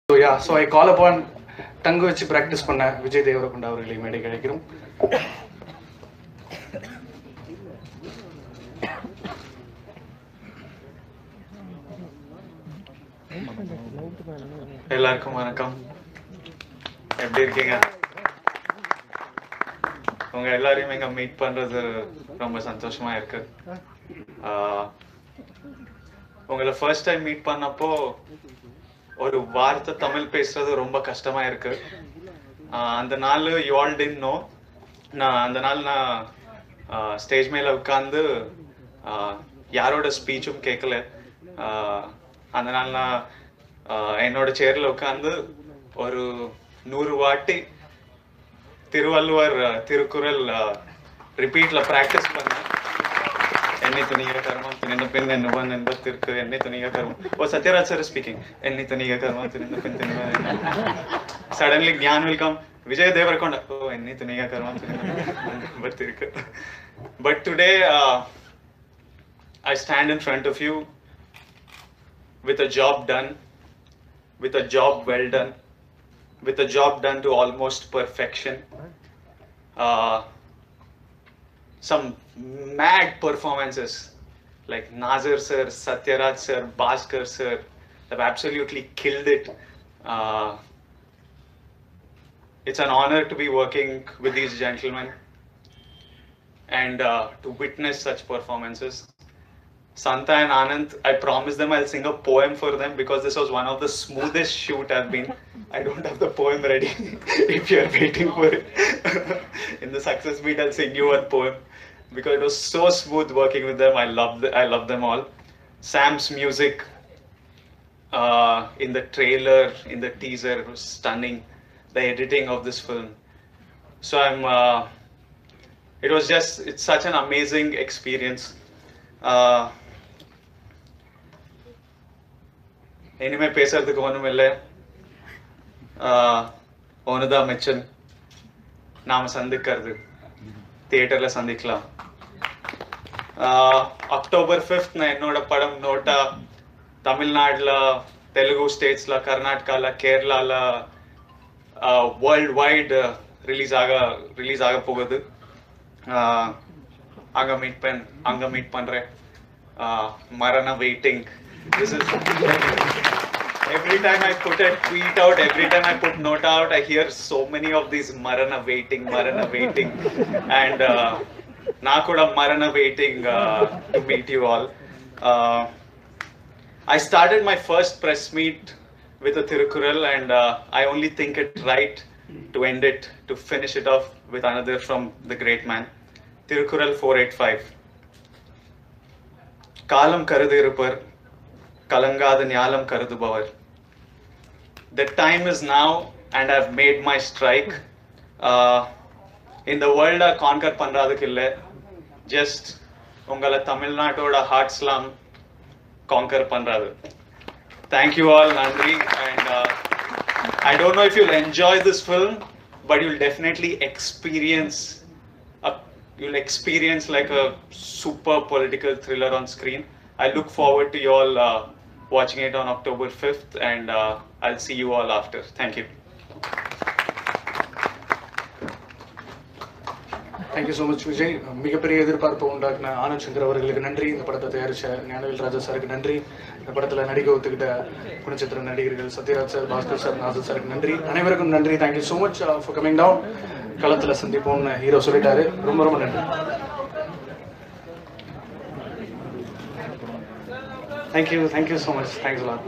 So I call upon தங்க வச்சு practice பண்ண விஜய் தேவரகொண்டா அவர்களை மேடை அழைக்கிறோம். எல்லாருக்கும் வணக்கம். எப்படி இருக்கீங்க? உங்க எல்லாரையும் இங்க மீட் பண்றது ரொம்ப சந்தோஷமா இருக்கு. உங்களை ஃபர்ஸ்ட் டைம் மீட் பண்ணப்போ ஒரு வார்த்தை தமிழ் பேசுறது ரொம்ப கஷ்டமா இருக்கு. அந்த நாள் யூ ஆல் டிட் நோ. அந்த நாள் நான் ஸ்டேஜ் மேல உட்காந்து யாரோட ஸ்பீச்சும் கேட்கல. அந்த நாள் நான் என்னோட சேர்ல உட்காந்து ஒரு 100 வாட்டி திருவள்ளுவர் திருக்குறள் ரிப்பீட்ல பிராக்டிஸ் பண்ணேன். என்னை துணிக கர்மம் துணிந்த பெண் என்னவன் என்பதற்கு என்னை துணிக கர்மம். ஓ சத்யராஜ் சார் ஸ்பீக்கிங். என்னை துணிக கர்மம் துணிந்த பெண் suddenly Gyan will come. Vijay Devarakonda. Oh, என்னை துணிக கர்மம் துணிந்த என்பதற்கு. But today I stand in front of you with a job done, with a job well done, with a job done to almost perfection. Some mad performances like Nazir sir, Satyaraj sir, Bhaskar sir have absolutely killed it. It's an honor to be working with these gentlemen and to witness such performances. Santa and Anand, I promised them I'll sing a poem for them because this was one of the smoothest shoot I've been. I don't have the poem ready. If you're waiting for it in the success meet, I'll sing you one poem because it was so smooth working with them. I love them all. Sam's music in the trailer, in the teaser, was stunning. The editing of this film. So it's such an amazing experience. இனிமே பேசுறதுக்கு ஒன்றும் இல்லை. ஒன்றுதான் மிச்சம். நாம சந்திக்கிறது தியேட்டர்ல சந்திக்கலாம். அக்டோபர் 5th நான் என்னோட படம் நோட்டா தமிழ்நாடுல, தெலுங்கு ஸ்டேட்ஸ்ல, கர்நாடகால, கேரளால வேர்ல்ட் வைட் ரிலீஸ் ஆக போகுது. அங்க மீட் பண்றேன். மரண waiting. This is every time I put a tweet out, every time I put note out, I hear so many of these marana waiting, and na kuda marana waiting to meet you all. I started my first press meet with a Tirukural, and I only think it right to end it, to finish it off with another from the great man, Tirukural 485. Kalam karudirupar kalangada nyalam karudubavar. The time is now and I've made my strike. In the world conquer பண்றதுக்கு இல்ல, just உங்கள தமிழ்நாட்டோட heart slum conquer பண்றது. Thank you all, Nandri, and I don't know if you'll enjoy this film, but you'll definitely experience like a super political thriller on screen. I look forward to you all watching it on October 5th, and I'll see you all after. Thank you. Thank you so much, Vijay. மிகப்பெரிய எதிர்பார்ப்பு உண்டாக்குன ஆனந்த் சங்கர் அவர்களுக்கு நன்றி. இந்த படத்தை தயாரிச்ச ஞானவேல் ராஜா சாருக்கு நன்றி. இந்த படத்தில் நடிக்க ஒத்துக்கிட்ட குணச்சித்திர நடிகர்கள் சத்யராஜ் சார், பாஸ்கர் சார், நாசர் சாருக்கு நன்றி. அனைவருக்கும் நன்றி. Thank you so much for coming down. களத்தில் சந்திப்போம்னு ஹீரோ சொல்லிட்டாரு. ரொம்ப ரொம்ப நன்றி. Thank you so much. Thanks a lot.